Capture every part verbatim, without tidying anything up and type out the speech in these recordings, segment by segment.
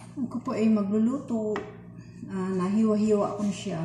Ako po ay magluluto. Uh, nahiwa-hiwa ko siya.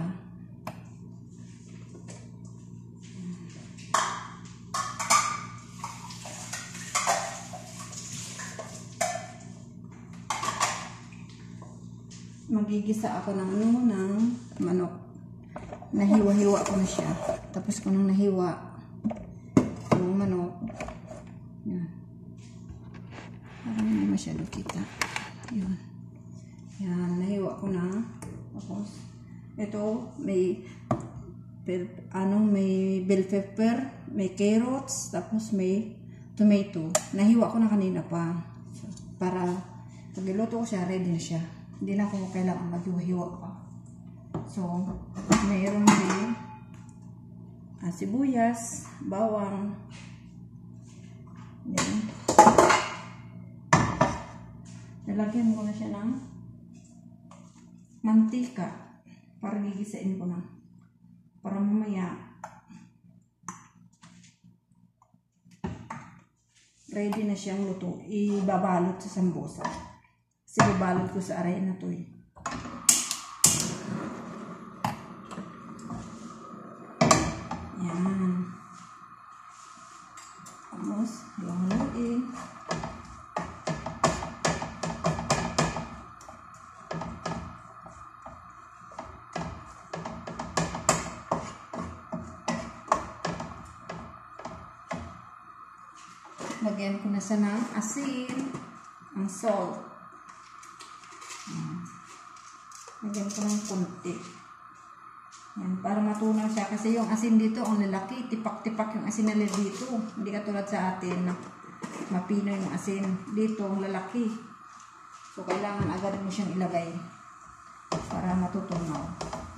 Magigisa ako ng ano, ng manok. Nahiwa-hiwa ko na siya. Tapos ko nang nahiwa yung manok. Yan. Parang hindi masyado kita. Yun. Yan, nahiwa ko na. Tapos, ito, may per, ano, may bell pepper, may carrots, tapos may tomato. Nahiwa ko na kanina pa. So, para pag iluto ko siya, ready na siya. Hindi na ako kailangan maghiwa pa. So, mayroon din ah, sibuyas, bawang. Yan. Nalagyan ko na siya ng mantika para gigisain ko na. Para mamaya ready na siyang luto. Ibabalot sa sambusa. Kasi babalot ko sa aray na to eh. Yan. Tapos, haluin. Lagyan ko na siya ng asin, ang salt. Lagyan ko ng kunti. Yan, para matunaw siya. Kasi yung asin dito, ang lalaki, tipak-tipak yung asin nila dito. Hindi katulad sa atin na mapino yung asin. Dito, ang lalaki. So, kailangan agad mo siyang ilagay para matutunaw.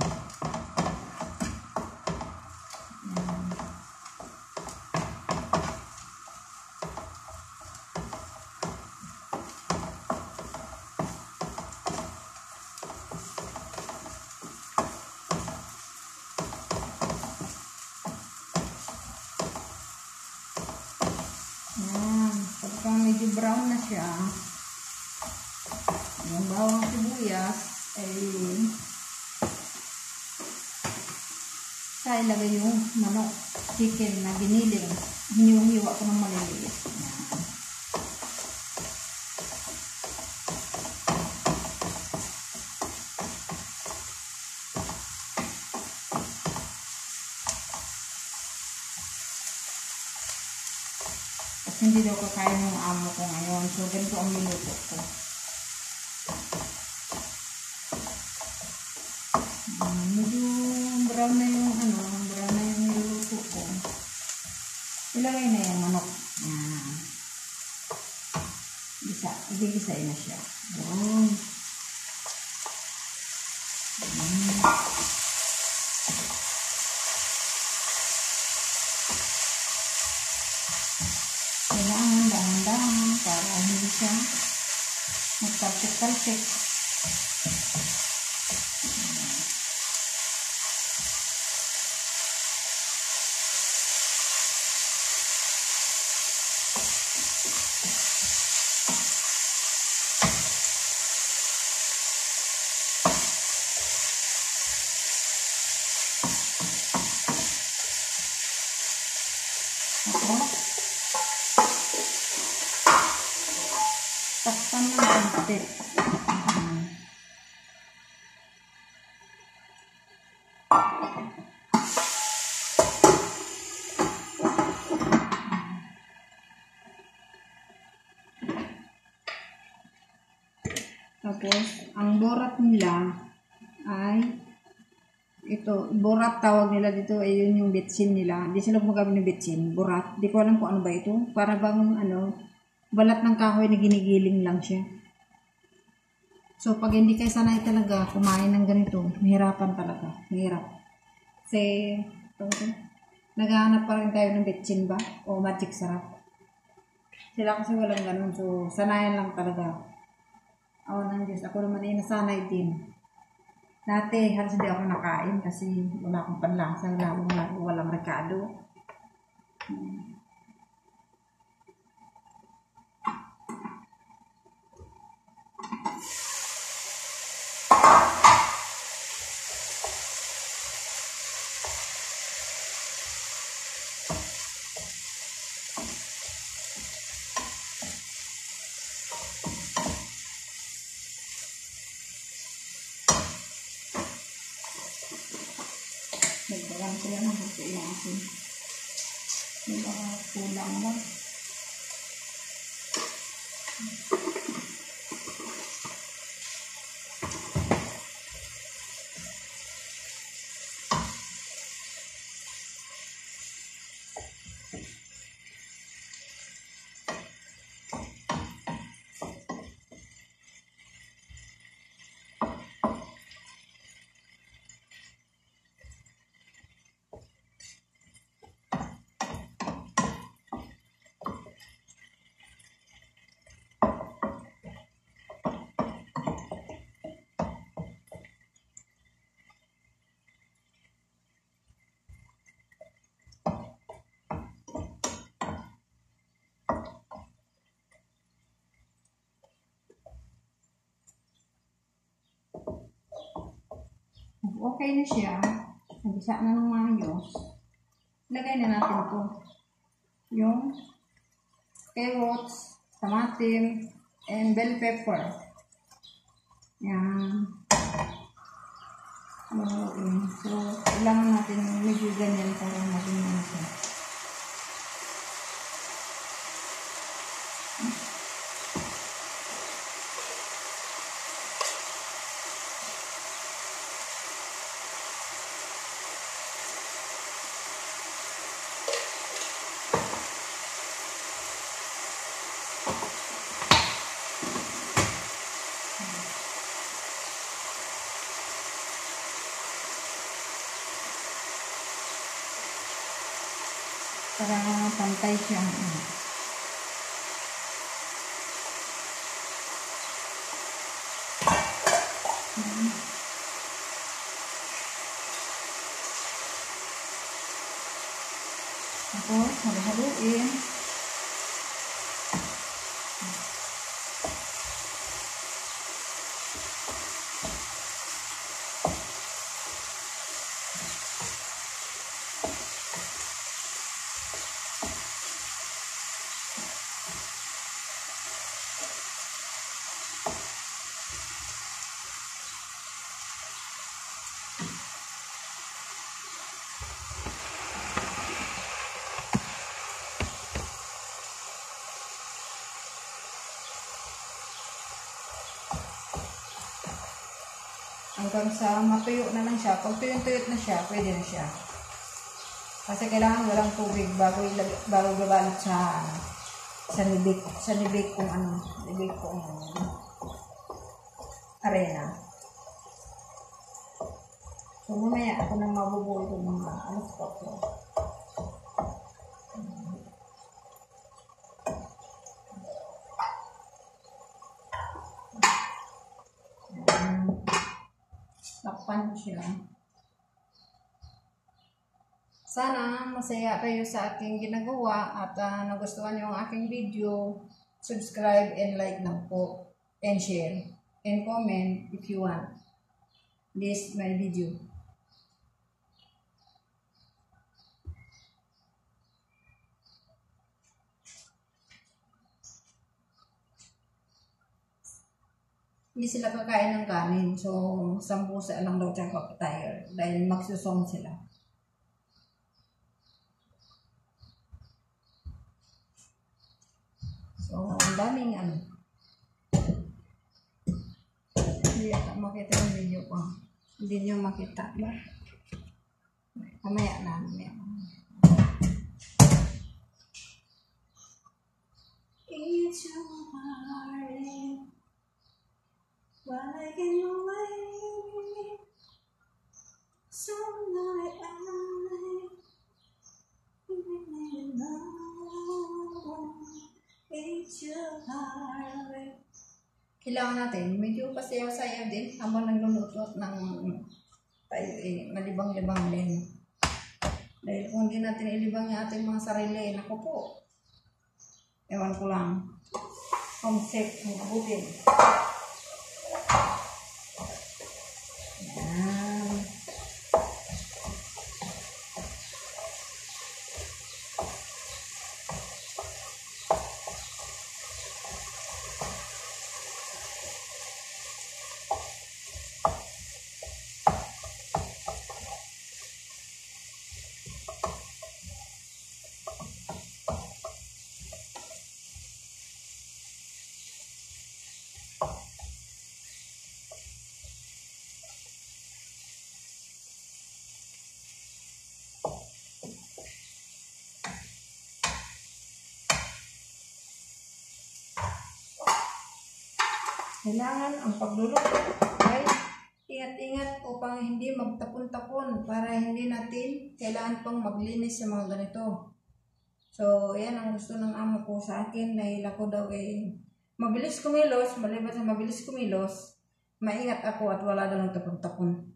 Pagka medyo brown na siya, yung bawang sibuyas, ay sa ilagay yung manok, chicken na giniling. Hiniwa ko ng maliliit. Hindi daw kakain ng amo ko ngayon. So, ganito ang niluto ko. Um, medyo brown na yung ano, brown na yung niluto ko. Ilagay na yung manok. Yan. Gisa. Igigisay na siya. Yun. Yan. Kailangan dahan-dahan para hindi siya magtalsik-talsik. Tapos, takpan ng konti. Tapos, ang borat nila ay ito, borat tawag nila dito, ay yun yung bitsin nila. Hindi sila gumagamit ng bitsin, borat. Di ko alam kung ano ba ito. Para bang ano, balat ng kahoy na ginigiling lang siya. So, pag hindi kayo sanay talaga kumain ng ganito, mahirapan talaga. Mahirap. Kasi, ito, ito, naghahanap pa rin tayo ng bitsin ba? O magic sarap. Sila kasi walang ganun. So, sanayan lang talaga. Awa ng Diyos. Ako naman ay nasanay din. Dati, halos hindi ako nakain kasi wala akong panlasa, wala, wala, walang rekado. Hmm. natin. May mga kulang ba? Okay na siya. Nagisa na ng maayos. Lagay na natin to. Yung carrots, tamatim, and bell pepper. Yan. So, kailangan natin medyo ganyan para maging na siya. Para pantay siya. Hmm. Tapos, halu-haluin. Hanggang sa matuyo na lang siya. Pag tuyong-tuyot na siya, pwede na siya. Kasi kailangan walang tubig bago bago gabalot sa sa nibik, sa nibik kung ano, nibik kung arena. So mamaya ako nang mabubuo ito ng mga ano ko. Takpan siya. Sana masaya kayo sa aking ginagawa at uh, nagustuhan niyo ang aking video. Subscribe and like na po. And share. And comment if you want this my video. Hindi sila kakain ng kanin. So, sambusa lang daw tsaka papatay. Dahil magsusong sila. So, ang daming ano. Hindi ako makita yung video ko. Hindi nyo makita ba? Mamaya na. Mamaya na. It's your heart. While I can wait, so now I really know it's your heart. Kailangan natin medyo pasayaw-sayaw din habang nagluluto ng tayo eh, malibang-libang din. Dahil kung hindi natin ilibang yung ating mga sarili, naku po, ewan ko lang, concept ng abutin. Kailangan ang pagluluto ay ingat-ingat upang hindi magtapon-tapon para hindi natin kailangan pang maglinis sa mga ganito. So, yan ang gusto ng amo ko sa akin dahil ako daw eh mabilis kumilos, maliban sa mabilis kumilos, maingat ako at wala daw ng tapon-tapon.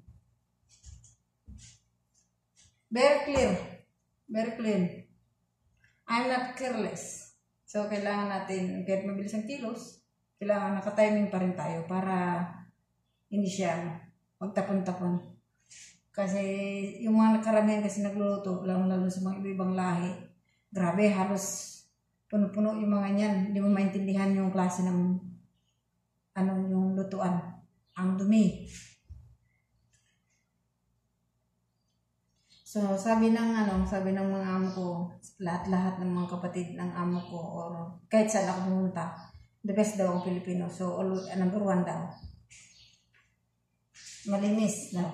Very clear. Very clean. I'm not careless. So, kailangan natin, kahit mabilis ang kilos, kailangan naka-timing pa rin tayo para hindi siya magtapon-tapon. Kasi yung mga karamihan kasi nagluluto, lalo-lalo sa mga ibang lahi, grabe, halos puno-puno yung mga niyan. Hindi mo maintindihan yung klase ng ano yung lutuan. Ang dumi. So, sabi ng ano, sabi ng mga amo ko, lahat-lahat ng mga kapatid ng amo ko, or kahit saan ako pumunta, the best daw ang Pilipino. So, all, uh, number one daw. Malinis daw.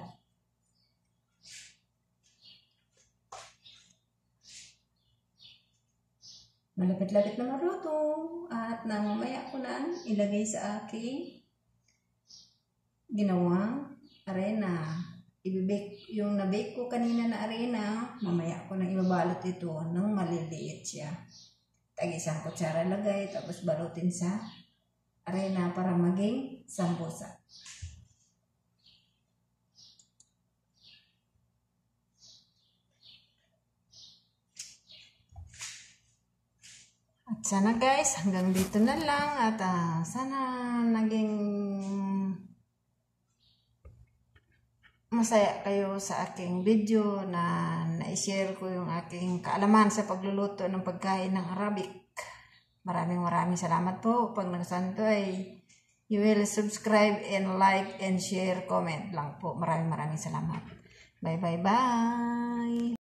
Malapit-lapit na maluto. At nang mamaya ko na ilagay sa aking ginawang arena. Ibibake yung na-bake ko kanina na arena, mamaya ko na ibabalot ito ng maliliit siya. Tag isang kutsara lagay, tapos balutin sa arena para maging sambusa. At sana guys, hanggang dito na lang at uh, sana naging masaya kayo sa aking video na na-share ko yung aking kaalaman sa pagluluto ng pagkain ng Arabic. Maraming maraming salamat po. Pag nagsanto ay you will subscribe and like and share, comment lang po. Maraming maraming salamat. Bye bye bye.